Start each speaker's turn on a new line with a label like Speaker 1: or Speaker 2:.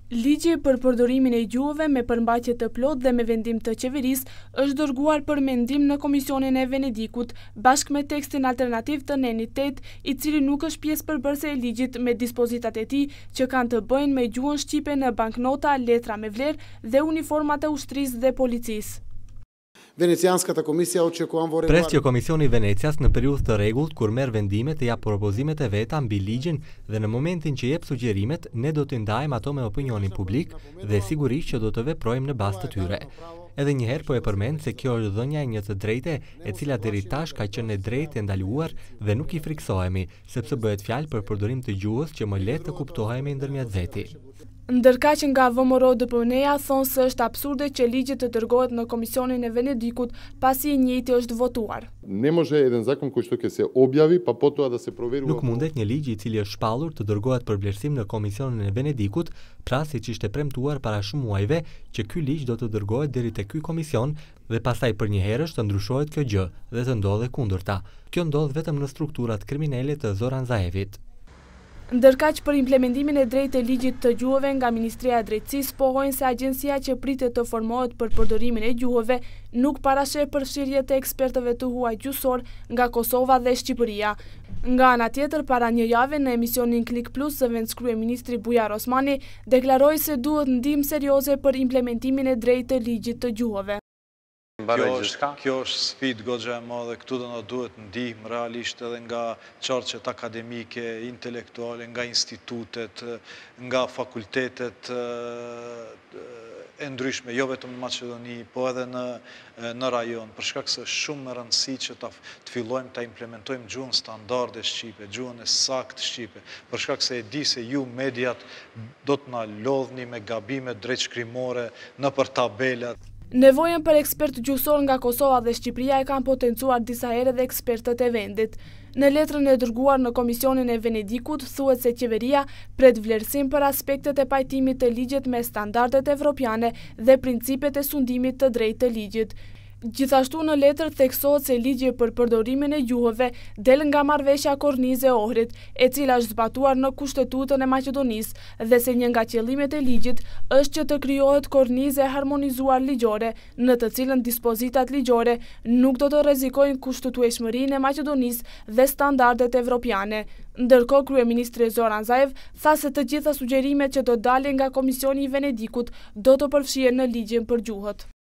Speaker 1: Ligji për përdorimin e gjuhëve me përmbajtje të plotë dhe me vendim të qeverisë është dërguar për mendim në Komisionin e Venedikut bashkë me tekstin alternativ të Nenit 8, i cili nuk është pjesë përbërëse e ligjit me dispozitat e tij që kanë të bëjnë me gjuhën shqipe në banknota, letra me vlerë dhe uniformat e ushtrisë dhe policisë.
Speaker 2: Venecianskата комисија очекувам
Speaker 3: Presqë Komisioni i Venecias në periudhë të rregullt kur merr vendime të jap propozimet e veta mbi ligjin dhe në momentin që jep sugjerimet, ne do të ndajmë ato me opinionin publik dhe sigurisht që do të veprojmë në bazë të tyre. Edhe një herë po e përmend se kjo është dhënia e një të drejte e cila deri tash ka qenë e drejtë e ndaluar dhe nuk i friksohemi, sepse bëhet fjalë për përdorim të gjuhës që më lehtë të kuptohemi ndërmjet veti.
Speaker 1: Ndërka që nga VMRO DPN-ja thonë se është absurde që ligji të dërgohet në Komisionin e Venedikut pasi i njëjti është votuar.
Speaker 4: Ne može jedan zakon koji što se objavi pa potom da se proveri.
Speaker 3: Nuk mundet një ligj i cili është shpallur të dërgohet për vlerësim në Komisionin e Venedikut, pra siç ishte premtuar para shumë muajve që ky ligj do të dërgohet deri te ky komision dhe pastaj për një herësh të ndryshohet kjo gjë dhe të ndodhe kundërta. Kjo ndodh vetëm në strukturat kriminale të Zoran Zaevit.
Speaker 1: Ndërkaq për implementimin e drejtë të ligjit të gjuhëve nga Ministria e Drejtësisë pohojnë se agjencia që pritet të formohet për përdorimin e gjuhëve nuk parasheh përfshirje të ekspertëve të huaj gjuhësor nga Kosova dhe Shqipëria. Nga ana tjetër, para një jave në emisionin Klik Plus, zëvendës kryeministri Bujar Osmani deklaroi se duhet ndihmë serioze për implementimin e drejtë të ligjit të gjuhëve.
Speaker 5: Kjo është sfidë goxha e madhe, këtu do na duhet ndihmë realisht edhe nga qarqet akademike, intelektuale, nga institutet, nga fakultetet e ndryshme, jo vetëm në Maqedoni, po edhe në rajon, për shkak se shumë më rëndësi që të fillojmë të implementojmë gjuhën standarde shqipe, gjuhën e saktë shqipe, për shkak se e di se ju mediat do të na lodhni me gabime drejtshkrimore nëpër tabelat.
Speaker 1: Nevojën për ekspert gjuhësor nga Kosova dhe Shqipëria e kanë potencuar disa herë dhe ekspertët e vendit. Në letrën e dërguar në Komisionin e Venedikut, thuhet se qeveria pret vlerësim për aspektet e pajtimit të ligjit me standardet evropiane dhe principet e sundimit të drejtë të ligjit. Gjithashtu në letër theksohet se ligji për përdorimin e gjuhëve del nga marrëveshja kornize Ohrid, e cila është zbatuar në Kushtetutën e Maqedonisë dhe se një nga qëllimet e ligjit është që të krijohet kornizë harmonizuar ligjore, në të cilën dispozitat ligjore nuk do të rrezikojnë kushtetueshmërinë e Maqedonisë dhe standardet evropiane. Ndërkohë, kryeministri Zoran Zaev tha se të gjitha sugjerimet që do dalin nga Komisioni i Venedikut do të përfshihen në ligjin për gjuhët.